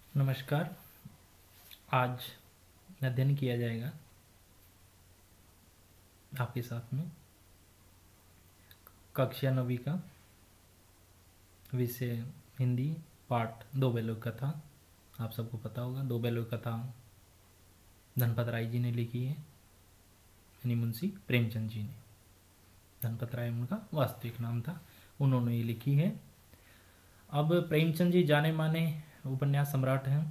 नमस्कार। आज अध्ययन किया जाएगा आपके साथ में कक्षा 9वीं का विषय हिंदी पाठ दो बैलों की कथा। आप सबको पता होगा, दो बैलों की कथा धनपत राय जी ने लिखी है, यानी मुंशी प्रेमचंद जी ने। धनपत राय उनका वास्तविक नाम था, उन्होंने ये लिखी है। अब प्रेमचंद जी जाने माने उपन्यास सम्राट हैं,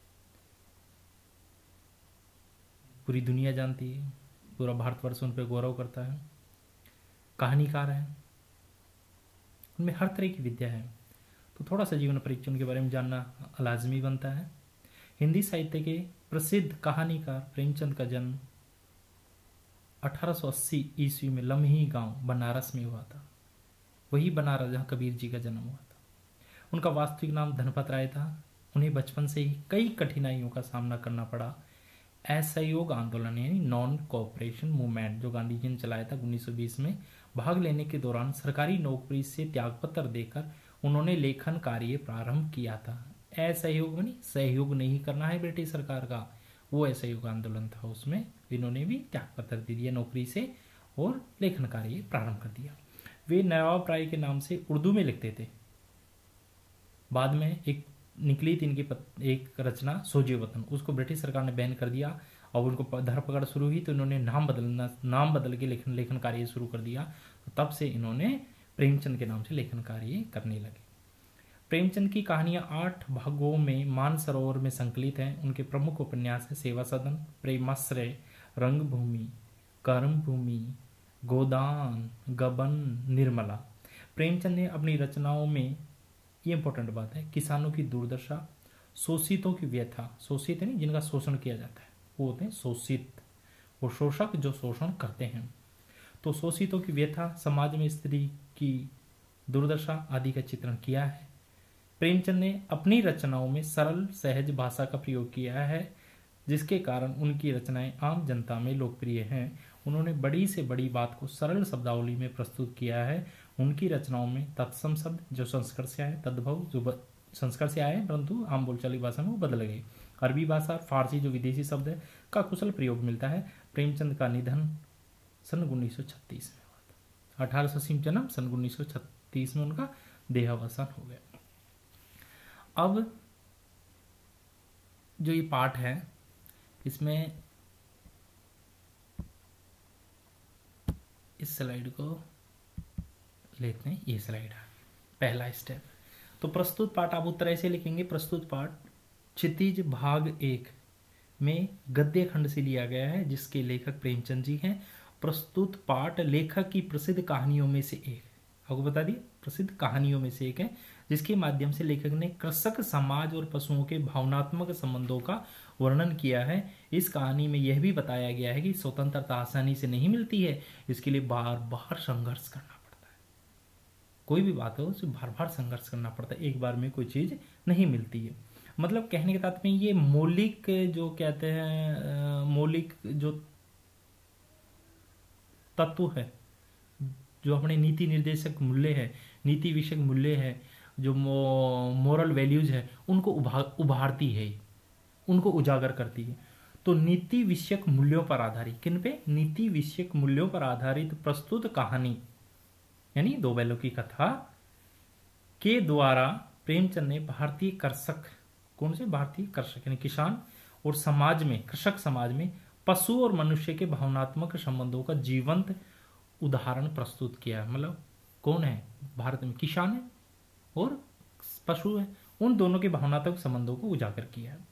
पूरी दुनिया जानती है, पूरा भारतवर्ष उन पर गौरव करता है। कहानीकार हैं, उनमें हर तरह की विद्या है, तो थोड़ा सा जीवन परिचय उनके बारे में जानना लाजमी बनता है। हिंदी साहित्य के प्रसिद्ध कहानीकार प्रेमचंद का जन्म 1880 ईस्वी में लम्ही गांव बनारस में हुआ था। वही बनारस जहां कबीर जी का जन्म हुआ था। उनका वास्तविक नाम धनपत राय था। उन्हें बचपन से ही कई कठिनाइयों का सामना करना पड़ा। असहयोग आंदोलन यानी नॉन कोऑपरेशन मूवमेंट जो गांधी जी ने चलाया था 1920 में, भाग लेने के दौरान सरकारी नौकरी से त्यागपत्र देकर उन्होंने लेखन कार्य प्रारंभ किया था। असहयोग यानी सहयोग नहीं करना है ब्रिटिश सरकार का, वो असहयोग आंदोलन था। उसमें इन्होंने भी त्यागपत्र दे दिया नौकरी से और लेखन कार्य प्रारंभ कर दिया। वे नवाब राय के नाम से उर्दू में लिखते थे। बाद में एक निकली थी इनकी एक रचना सोजे वतन, उसको ब्रिटिश सरकार ने बैन कर दिया और उनको धरपकड़ शुरू हुई तो इन्होंने नाम बदल के लेखन कार्य शुरू कर दिया। तो तब से इन्होंने प्रेमचंद के नाम से लेखन कार्य करने लगे। प्रेमचंद की कहानियां 8 भागों में मानसरोवर में संकलित हैं। उनके प्रमुख उपन्यास है सेवा सदन, प्रेमाश्रय, रंगभूमि, कर्मभूमि, गोदान, गबन, निर्मला। प्रेमचंद ने अपनी रचनाओं में, ये इंपॉर्टेंट बात है, किसानों की दुर्दशा, शोषितों की व्यथा, शोषित नहीं जिनका शोषण किया जाता है वो होते हैं शोषित, वो शोषक जो शोषण करते हैं, तो शोषितों की व्यथा, समाज में स्त्री की दुर्दशा आदि का चित्रण किया है। प्रेमचंद ने अपनी रचनाओं में सरल सहज भाषा का प्रयोग किया है, जिसके कारण उनकी रचनाएं आम जनता में लोकप्रिय हैं। उन्होंने बड़ी से बड़ी बात को सरल शब्दावली में प्रस्तुत किया है। उनकी रचनाओं में तत्सम शब्द जो संस्कृत से आए, तद्भव जो संस्कृत से आए परंतु आम बोलचाली भाषा में वो बदल गए, अरबी भाषा, फारसी जो विदेशी शब्द है का कुशल प्रयोग मिलता है। प्रेमचंद का निधन सन 1936 में हुआ था। 1880 में जन्म, सन 1936 में उनका देहावसान हो गया। अब जो ये पाठ है इसमें इस स्लाइड को लेते हैं, ये स्लाइड है पहला स्टेप। तो प्रस्तुत पाठ आप उत्तर ऐसे लिखेंगे, प्रस्तुत पाठ क्षितिज भाग 1 में गद्य खंड से लिया गया है, जिसके लेखक प्रेमचंद जी हैं। प्रस्तुत पाठ लेखक की प्रसिद्ध कहानियों में से एक, आपको बता दिए प्रसिद्ध कहानियों में से एक है, जिसके माध्यम से लेखक ने कृषक समाज और पशुओं के भावनात्मक संबंधों का वर्णन किया है। इस कहानी में यह भी बताया गया है कि स्वतंत्रता आसानी से नहीं मिलती है, इसके लिए बार बार संघर्ष करना पड़ता है। कोई भी बात हो उसे बार बार संघर्ष करना पड़ता है, एक बार में कोई चीज नहीं मिलती है। मतलब कहने के तात्पर्य ये मौलिक जो कहते हैं, मौलिक जो तत्व है, जो अपने नीति निर्देशक मूल्य है, नीति विषयक मूल्य है, जो मोरल वैल्यूज है, उनको उभारती है, उनको उजागर करती है। तो नीति विषयक मूल्यों पर आधारित, किन पे? नीति विषयक मूल्यों पर आधारित प्रस्तुत कहानी यानी दो बैलों की कथा के द्वारा प्रेमचंद ने भारतीय कृषक, कौन से भारतीय कृषक यानी किसान, और समाज में, कृषक समाज में पशु और मनुष्य के भावनात्मक संबंधों का जीवंत उदाहरण प्रस्तुत किया। मतलब कौन है भारत में, किसान है और पशु है, उन दोनों के भावनात्मक संबंधों को उजागर किया है।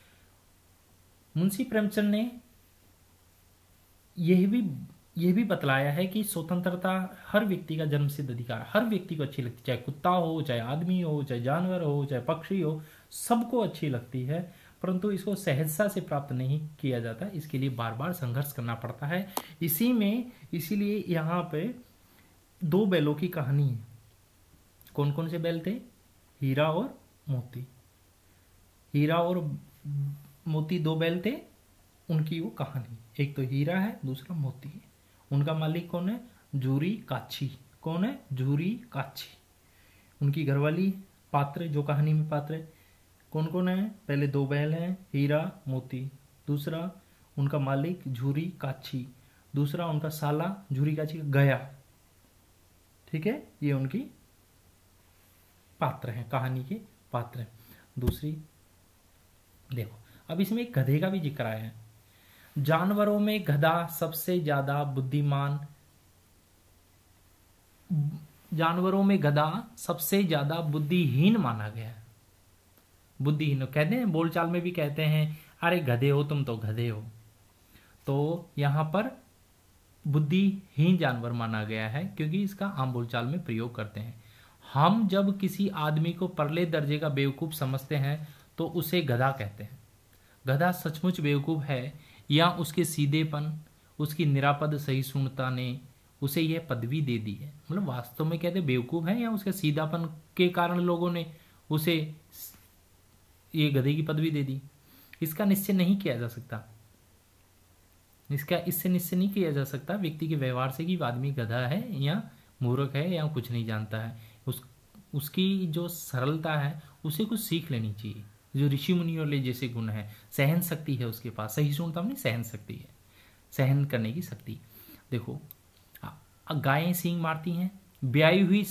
मुंशी प्रेमचंद ने यह भी बतलाया है कि स्वतंत्रता हर व्यक्ति का जन्मसिद्ध अधिकार, हर व्यक्ति को अच्छी लगती है, चाहे कुत्ता हो, चाहे आदमी हो, चाहे जानवर हो, चाहे पक्षी हो, सबको अच्छी लगती है, परंतु इसको सहजता से प्राप्त नहीं किया जाता, इसके लिए बार बार संघर्ष करना पड़ता है। इसीलिए यहाँ पे दो बैलों की कहानी है। कौन कौन से बैल थे? हीरा और मोती। हीरा और मोती दो बैल थे, उनकी वो कहानी, एक तो हीरा है, दूसरा मोती है। उनका मालिक कौन है? जूरी काछी। कौन है? जूरी काछी। उनकी घरवाली पात्र, जो कहानी में पात्र है, कौन कौन है? पहले 2 बैल हैं, हीरा मोती। दूसरा उनका मालिक झूरी काछी। दूसरा उनका साला झूरी काछी गया। ठीक है, ये उनकी पात्र हैं, कहानी के पात्र हैं। दूसरी देखो, अब इसमें एक गधे का भी जिक्र आया है। जानवरों में गधा सबसे ज्यादा बुद्धिमान, जानवरों में गधा सबसे ज्यादा बुद्धिहीन माना गया है। बुद्धिहीन कहते हैं, बोलचाल में भी कहते हैं, अरे गधे हो तुम तो गधे हो। तो यहां पर बुद्धिहीन जानवर माना गया है, क्योंकि इसका आम बोलचाल में प्रयोग करते हैं। हम जब किसी आदमी को परले दर्जे का बेवकूफ समझते हैं तो उसे गधा कहते हैं। गधा सचमुच बेवकूफ है या उसके सीधेपन, उसकी निरापद सहिष्णुता ने उसे यह पदवी दे दी है? मतलब वास्तव में कहते बेवकूफ है या उसके सीधापन के कारण लोगों ने उसे ये गधे की पदवी दे दी? इसका निश्चय नहीं किया जा सकता। इससे निश्चय नहीं किया जा सकता व्यक्ति के व्यवहार से कि आदमी गधा है या मूर्ख है या कुछ नहीं जानता है। उसकी जो सरलता है उसे कुछ सीख लेनी चाहिए। जो ऋषि मुनियों ले जैसे गुण है, सहन शक्ति है उसके पास, सहिष्णुता नहीं, सहन शक्ति है, सहन करने की शक्ति। देखो, गायें सींग मारती हैं, ब्याई हुई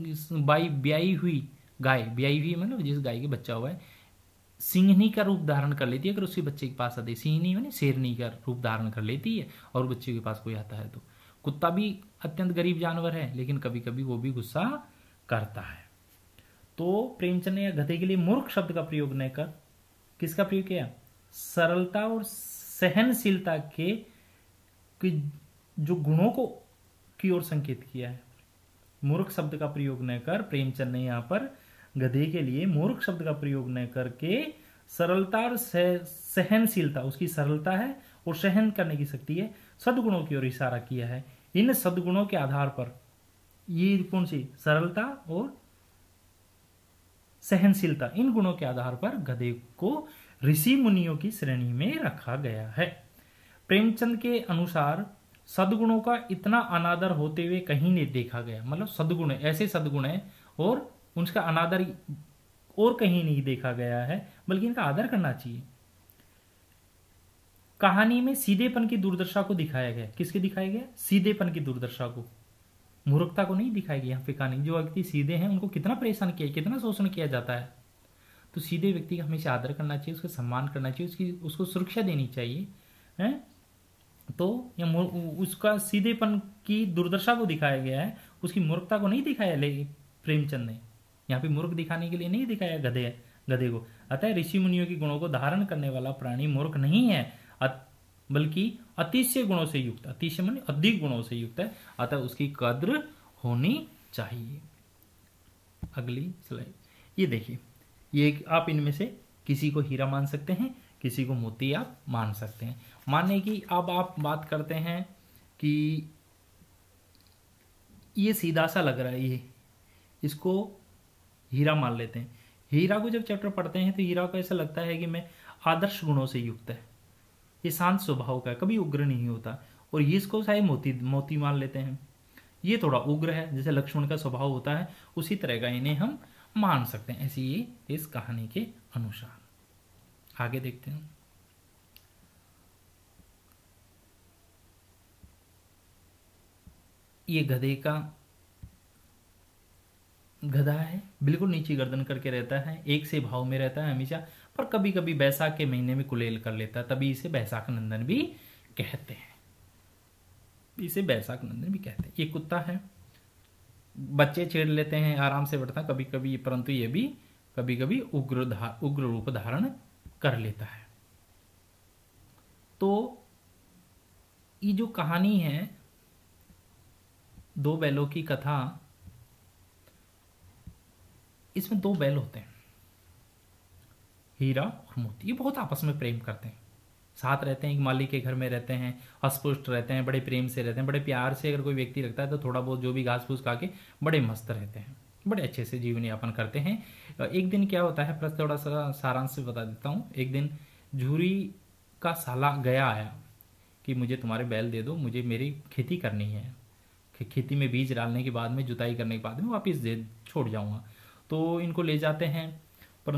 गाय, ब्याई हुई मतलब जिस गाय के बच्चा हुआ है, सिंहनी का रूप धारण कर लेती है अगर उसके बच्चे के पास आते। सिंहनी माने शेरनी का रूप धारण कर लेती है और बच्चे के पास कोई आता है तो। कुत्ता भी अत्यंत गरीब जानवर है, लेकिन कभी कभी वो भी गुस्सा करता है। तो प्रेमचंद ने गधे के लिए मूर्ख शब्द का प्रयोग न कर किसका प्रयोग किया? सरलता और सहनशीलता के जो गुणों को की ओर संकेत किया है। मूर्ख शब्द का प्रयोग न कर प्रेमचंद ने यहाँ पर गधे के लिए मूर्ख शब्द का प्रयोग न करके सरलता और सहनशीलता, उसकी सरलता है और सहन करने की शक्ति है, सद्गुणों की ओर इशारा किया है। इन सद्गुणों के आधार पर, ये कौन सी सरलता और सहनशीलता, इन गुणों के आधार पर गधे को ऋषि मुनियों की श्रेणी में रखा गया है। प्रेमचंद के अनुसार सद्गुणों का इतना अनादर होते हुए कहीं नहीं देखा गया। मतलब सद्गुण ऐसे सद्गुण है और उनका अनादर और कहीं नहीं देखा गया है, बल्कि इनका आदर करना चाहिए। कहानी में सीधेपन की दुर्दशा को दिखाया गया। किसके दिखाया गया? सीधेपन की दुर्दशा को, मूर्खता को नहीं दिखाया गया। यहाँ पे कहानी जो व्यक्ति सीधे हैं उनको कितना परेशान किया, कितना शोषण किया जाता है। तो सीधे व्यक्ति का हमेशा आदर करना चाहिए, उसका सम्मान करना चाहिए, उसको सुरक्षा देनी चाहिए है। तो उसका सीधेपन की दुर्दशा को दिखाया गया है, उसकी मूर्खता को नहीं दिखाया प्रेमचंद ने। यहाँ पे मूर्ख दिखाने के लिए नहीं दिखाया गधे को। अतः ऋषि मुनियों के गुणों को धारण करने वाला प्राणी मूर्ख नहीं है, बल्कि अतिशय गुणों से युक्त, अतिशय माने अधिक गुणों से युक्त है। अतः उसकी कद्र होनी चाहिए। अगली स्लाइड ये देखिए, ये आप इनमें से किसी को हीरा मान सकते हैं, किसी को मोती आप मान सकते हैं। माने कि अब आप बात करते हैं कि ये सीधा सा लग रहा है, ये इसको हीरा मान लेते हैं। हीरा को जब चैप्टर पढ़ते हैं तो हीरा को ऐसा लगता है कि मैं आदर्श गुणों से युक्त है, ये शांत स्वभाव का है, कभी उग्र नहीं होता। और ये इसको शायद मोती मान लेते हैं, ये थोड़ा उग्र है, जैसे लक्ष्मण का स्वभाव होता है उसी तरह का इन्हें हम मान सकते हैं। ऐसी ये इस कहानी के अनुसार। आगे देखते हैं। ये गधा है, बिल्कुल नीची गर्दन करके रहता है, एक से भाव में रहता है हमेशा, पर कभी कभी बैसाख के महीने में कुलेल कर लेता है, तभी इसे बैसाख नंदन भी कहते हैं। इसे बैसाख नंदन भी कहते हैं। ये कुत्ता है, बच्चे छेड़ लेते हैं, आराम से बैठता है कभी कभी, परंतु ये भी कभी कभी उग्र रूप धारण कर लेता है। तो ये जो कहानी है 2 बैलों की कथा, इसमें 2 बैल होते हैं, हीरा और मोती। ये बहुत आपस में प्रेम करते हैं, साथ रहते हैं, एक मालिक के घर में रहते हैं, अस्पुष्ट रहते हैं, बड़े प्रेम से रहते हैं, बड़े प्यार से अगर कोई व्यक्ति रखता है तो थोड़ा बहुत जो भी घास फूस खा के बड़े मस्त रहते हैं, बड़े अच्छे से जीवन यापन करते हैं। एक दिन क्या होता है, प्रश्न थोड़ा सा सारांश से बता देता हूँ। एक दिन झूरी का साला गया आया कि मुझे तुम्हारे बैल दे दो, मुझे मेरी खेती करनी है, खेती में बीज डालने के बाद में, जुताई करने के बाद में वापिस छोड़ जाऊँगा। तो इनको ले जाते हैं